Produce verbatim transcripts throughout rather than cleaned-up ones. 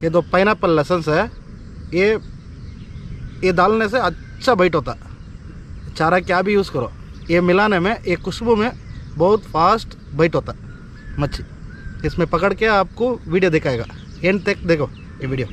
ये दो पाइनएप्पल लसन्स है, ये ये डालने से अच्छा बाइट होता। चारा क्या भी यूज़ करो, ये मिलाने में एक खुशबू में बहुत फास्ट बाइट होता मच्छी। इसमें पकड़ के आपको वीडियो दिखाएगा, एंड तक देखो ये वीडियो।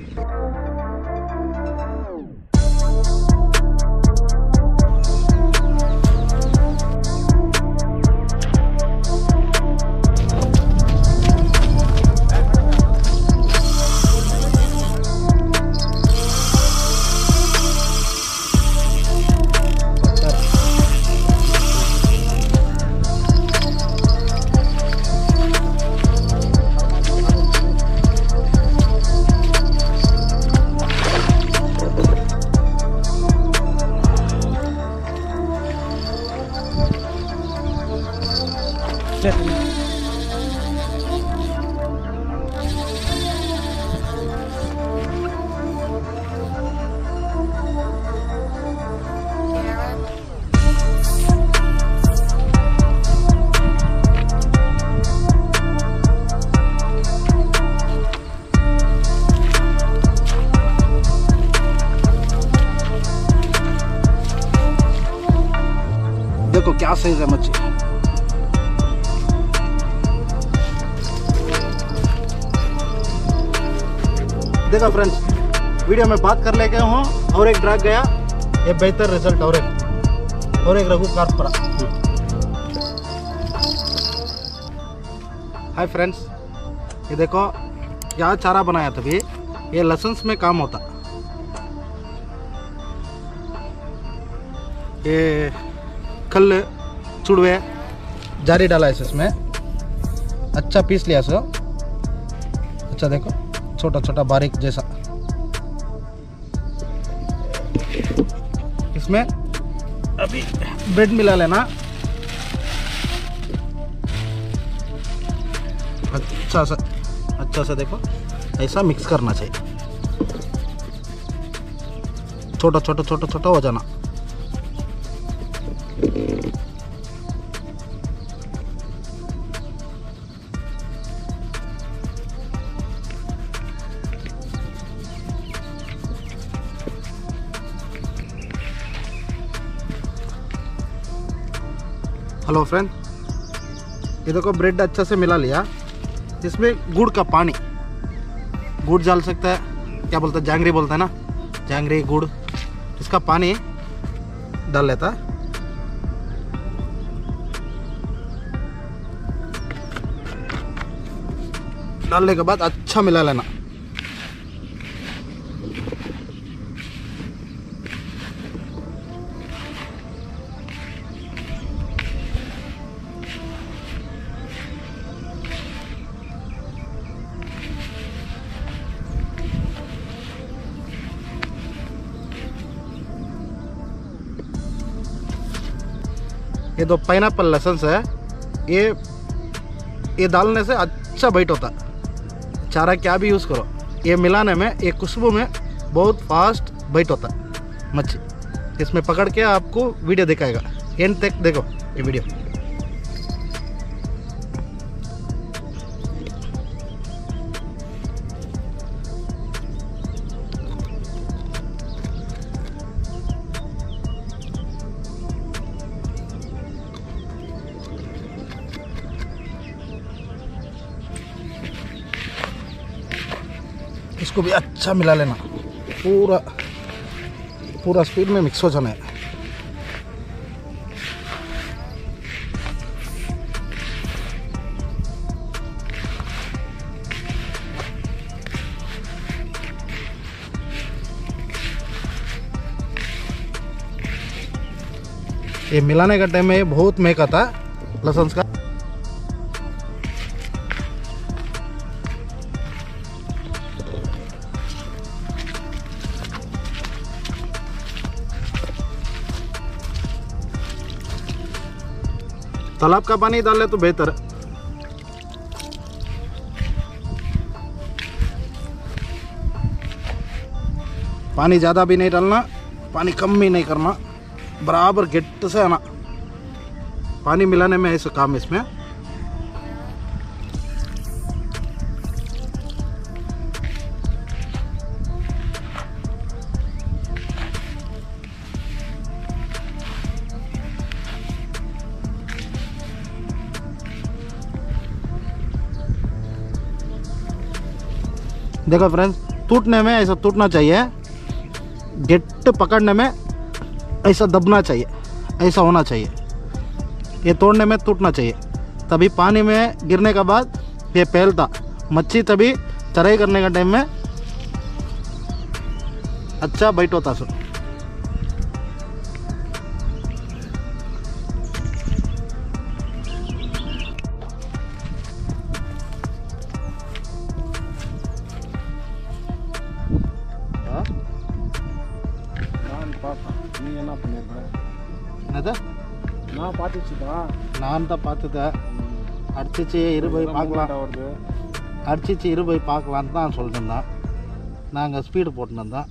देखो क्या साइज है मच्छी। देखो फ्रेंड्स, वीडियो में बात कर लेके हूँ और एक ड्रैग गया, ये बेहतर रिजल्ट और एक और एक रघु कार्प पड़ा। हाय फ्रेंड्स, ये देखो क्या चारा बनाया तभी, ये लसन्स में काम होता। ये कल चुड़वे जारी डाला है इसमें, अच्छा पीस लिया सो। अच्छा देखो छोटा छोटा बारीक जैसा, इसमें अभी ब्रेड मिला लेना, अच्छा सा अच्छा सा देखो ऐसा मिक्स करना चाहिए, छोटा छोटा छोटा छोटा हो जाना। हेलो फ्रेंड, ये देखो ब्रेड अच्छा से मिला लिया, इसमें गुड़ का पानी, गुड़ डाल सकता है, क्या बोलता है जांगरी बोलता है ना, जांगरी गुड़, इसका पानी डाल लेता है। डालने के बाद अच्छा मिला लेना। ये दो पाइनएप्पल लसन्स है, ये ये डालने से अच्छा बाइट होता। चारा क्या भी यूज़ करो, ये मिलाने में एक खुशबू में बहुत फास्ट बाइट होता मच्छी। इसमें पकड़ के आपको वीडियो दिखाएगा, एंड तक देखो ये वीडियो। इसको भी अच्छा मिला लेना, पूरा पूरा स्पीड में मिक्स हो जाना है। ये मिलाने का टाइम में बहुत महक आता लहसुन का। तालाब का पानी डाल ले तो बेहतर है। पानी ज़्यादा भी नहीं डालना, पानी कम भी नहीं करना, बराबर गेट से आना। पानी मिलाने में ऐसा काम इसमें। देखो फ्रेंड्स, टूटने में ऐसा टूटना चाहिए, गेट पकड़ने में ऐसा दबना चाहिए, ऐसा होना चाहिए। ये तोड़ने में टूटना चाहिए, तभी पानी में गिरने के बाद ये फैलता। मच्छी तभी चराई करने का टाइम में अच्छा बाइट होता सर। நான் பார்த்துச்சுப்பா, நான் தான் பார்த்துட்டேன். அடிச்சிச்சு இரு போய் பார்க்கலாம், வருது அடிச்சிச்சு இரு போய் பார்க்கலான்னு தான் சொல்லிட்டு இருந்தேன். நாங்கள் ஸ்பீடு போட்டுன்னு இருந்தோம்.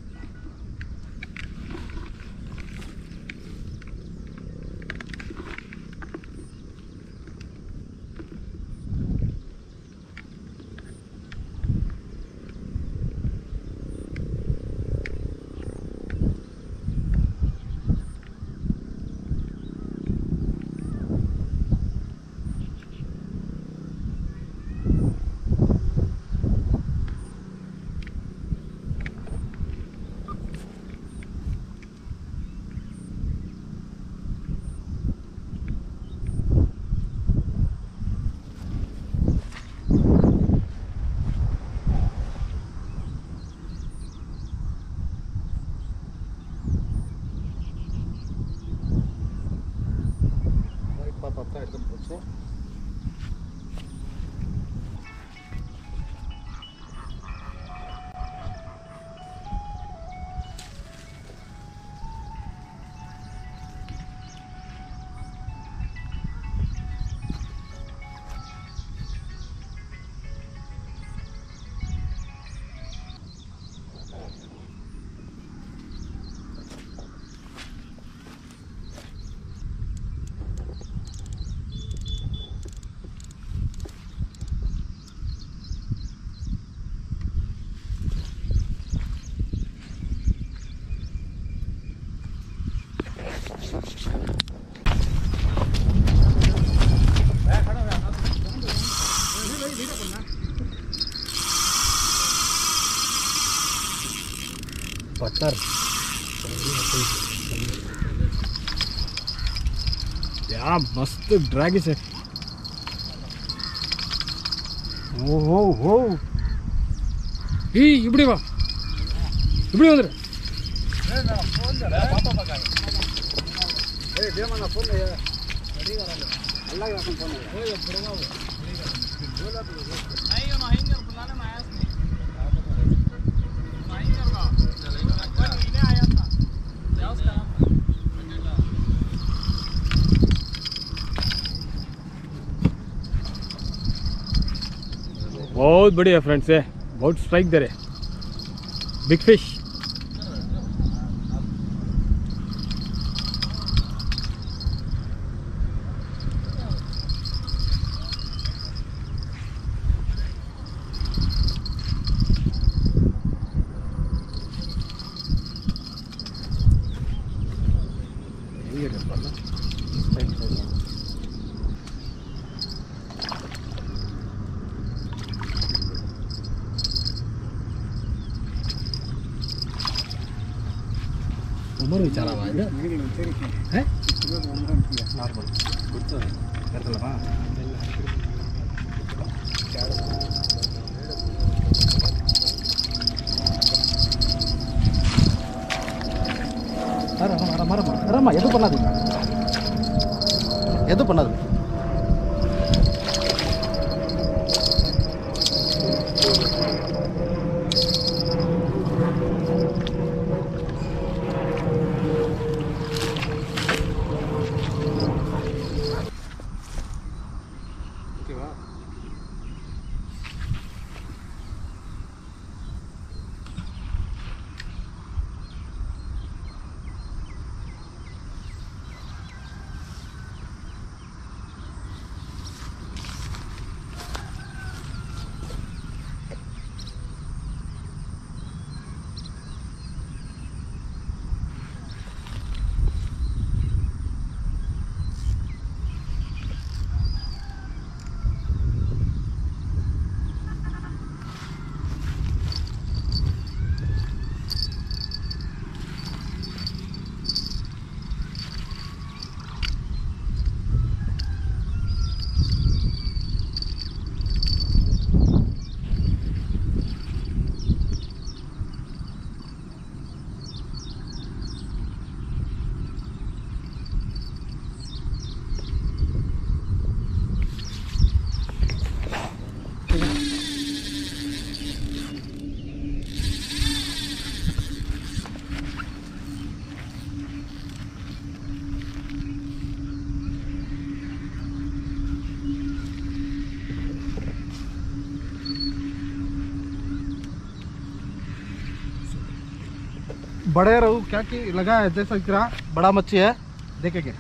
பத்தா எடுத்து போச்சு. पत्थर या मस्त ड्रैग से ஓ ஓ ஓ ஏய் இப்படி வா இப்படி வந்துரு ஏய் தேவனா போன் ஏ ரெடி வரல அல்லாஹ் யாக்கும் போன் ஏய் புறமா बोला तो नहीं ना हिंगर बुलाने में आया नहीं नहीं करवा कोई नहीं आया था क्या उसका बहुत बढ़िया फ्रेंड्स है, बहुत स्ट्राइक दे रहे, बिग फिश। उमर विचारा वाला है नॉर्मल कुछ करतला बा अरे हमारा मर मर अरे मा எது பண்ணாதீங்க எது பண்ணாதீங்க बड़े रहू क्या कि लगा है जैसा कि बड़ा मच्छी है, देखेंगे।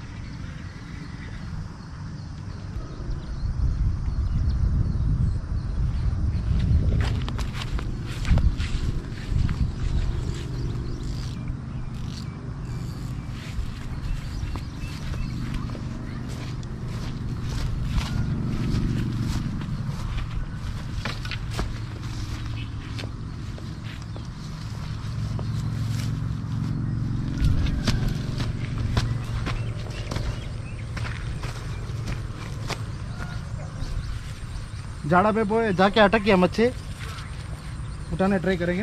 जाड़ा पे वो जाके अटक गया मच्छी, उठाने ट्राई करेंगे।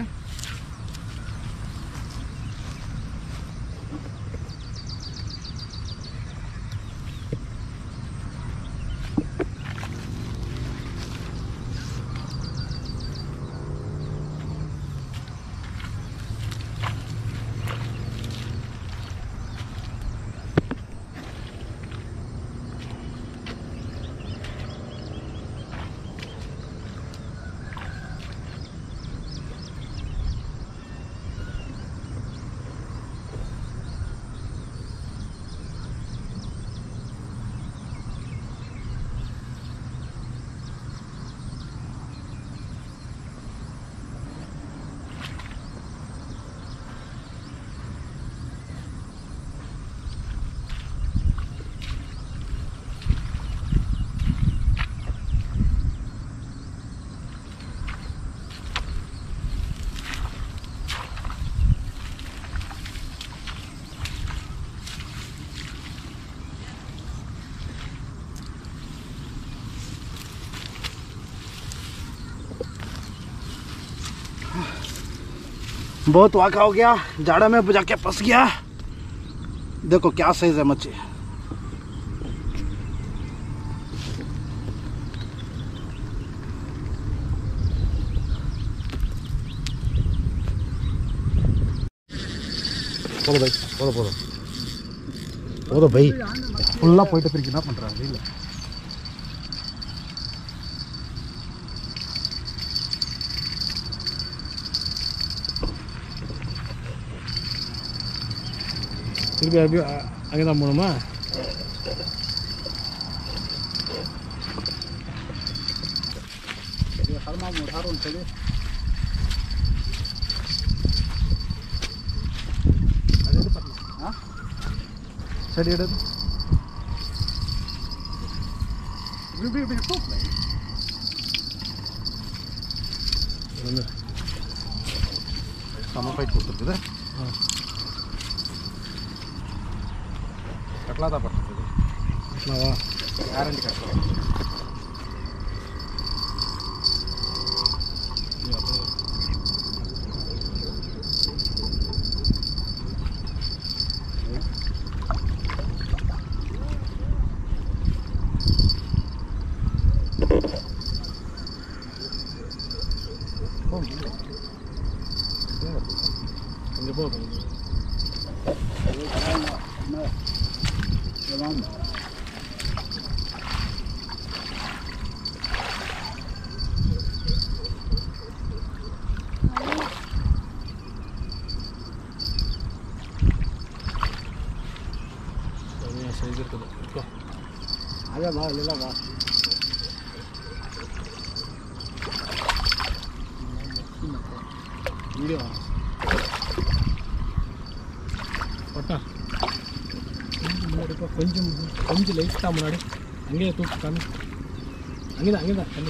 बहुत वाका हो गया, जाड़ा में बुझा के फंस गया। देखो क्या साइज है मच्छी। போதும் भाई, போதும் போதும் போதும் भाई, ஃபுல்லா போயிட்டு திருப்பி என்ன பண்றாங்க இல்ல। திருப்பி அப்படியே அங்கே தான் போகணுமா? சரி எடு நம்ம ஃபைட் கொடுத்துருக்குது कटला था पड़ता कटला वाह गारंटी कटला आजा बा ले ला बा वीडियो पट्टा मुनाடி போ கொஞ்சம் கொஞ்சம் லைட்டா முன்னாடி அங்கேயே தூக்கு காமி அங்கே தான் அங்கே தான் தண்ணி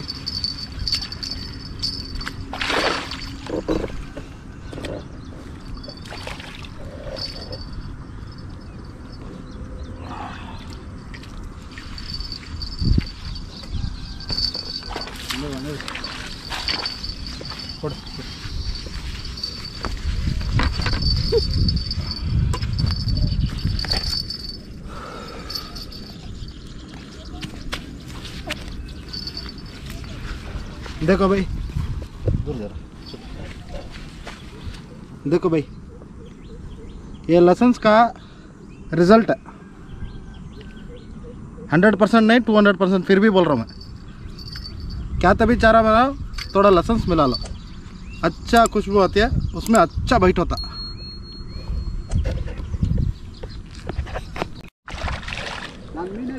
देखो भाई, दूर जरा देखो भाई, ये लाइसेंस का रिजल्ट है। हंड्रेड परसेंट नहीं, टू हंड्रेड परसेंट फिर भी बोल रहा हूँ मैं। क्या तभी चारा मेरा थोड़ा लाइसेंस मिला लो, अच्छा खुशबू आती है उसमें, अच्छा बाइट होता।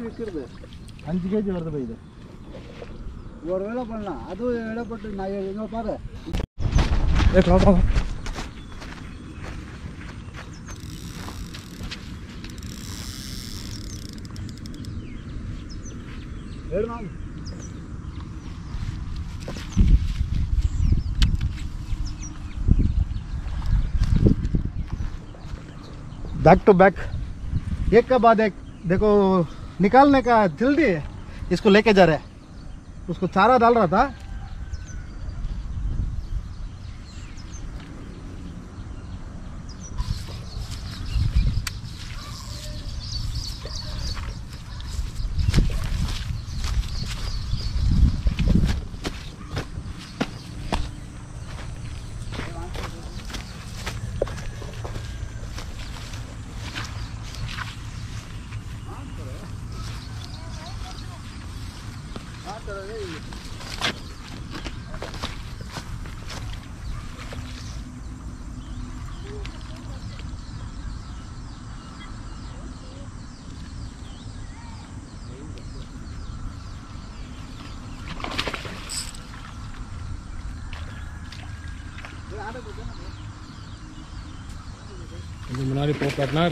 விற்கிறது அஞ்சு கேஜி வருது பை இது. ஒரு வேலை பண்ணலாம், அதுவும் இடப்பட்டு நான் எங்கே பாரு ஏ வா வா வேணுமா? बैक टू बैक एक का बाद एक देखो निकालने का जल्दी इसको लेके जा रहे हैं। उसको चारा डाल रहा था, இது முன்னாடி போ பார்ட்னர்.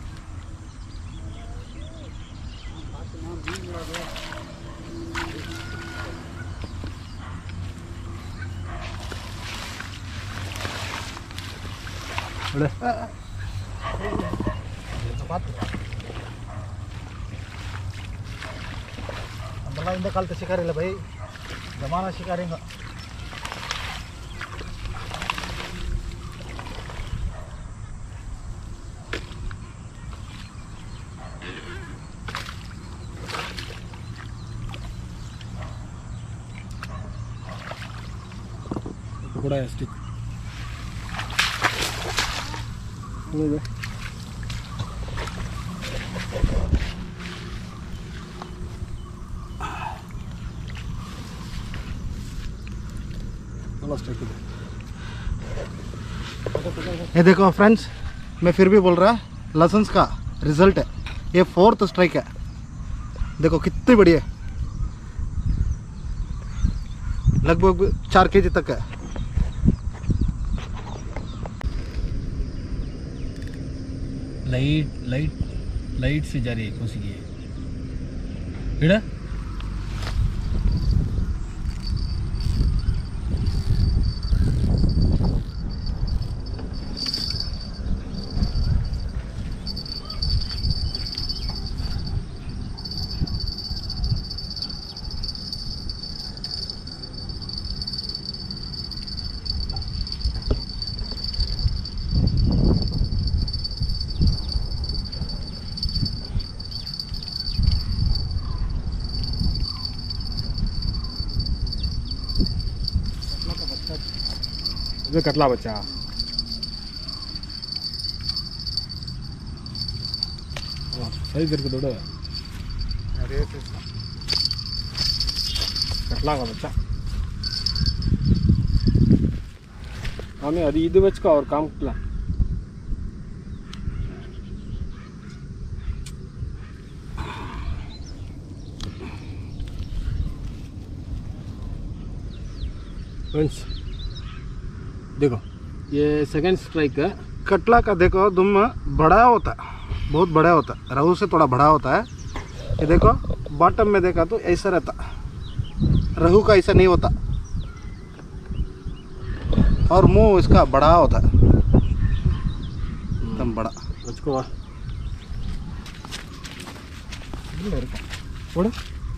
अंदर इंद काल शिकारी ಇಲ್ಲ भाई, जमाना शिकारी கூட ஸ்டிக் இது ये देखो फ्रेंड्स, मैं फिर भी बोल रहा लाइसेंस का रिजल्ट है, ये फोर्थ स्ट्राइक है। देखो कितनी बड़ी है, लगभग चार केजी तक है। लाइट लाइट लाइट से जा रही है कौन सी की है बेटा? ಇದು ಕಟ್ಲಾ ಬಚ್ಚಾ ಸೈಜ್ ಇருக்கு ದೊಡ್ಡ ಕಟ್ಲಾ बच्चा हमें अभी இது வச்சுக்கோ और काम किला फ्रेंड्स देखो ये सेकंड स्ट्राइक है। कटला का देखो दुम बड़ा होता है, बहुत बड़ा होता है, रहू से थोड़ा बड़ा होता है। ये देखो बॉटम में देखा तो ऐसा रहता, रहू का ऐसा नहीं होता, और मुंह इसका बड़ा होता है, एकदम बड़ा। मुझको छोड़ो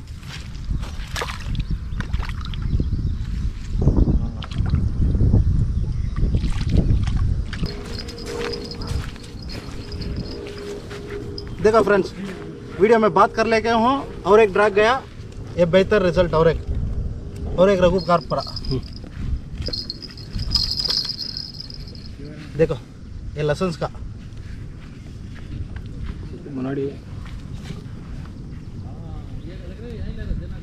देखा फ्रेंड्स, वीडियो में बात कर लेके हूँ और एक ड्रैग गया, ये बेहतर रिजल्ट, और एक और एक रघु कार पड़ा। देखो ये लाइसेंस का मुनाडी